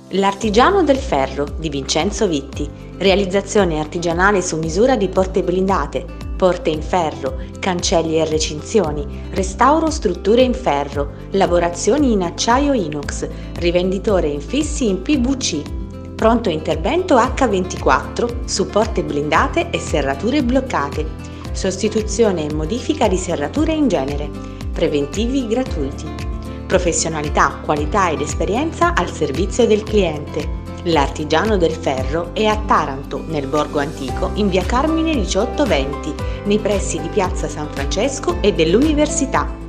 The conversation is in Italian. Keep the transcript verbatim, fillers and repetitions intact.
L'artigiano del ferro di Vincenzo Vitti, realizzazione artigianale su misura di porte blindate, porte in ferro, cancelli e recinzioni, restauro strutture in ferro, lavorazioni in acciaio inox, rivenditore infissi in P V C, pronto intervento acca ventiquattro su porte blindate e serrature bloccate, sostituzione e modifica di serrature in genere, preventivi gratuiti. Professionalità, qualità ed esperienza al servizio del cliente. L'Artigiano del Ferro è a Taranto, nel Borgo Antico, in via Carmine diciotto venti, nei pressi di piazza San Francesco e dell'Università.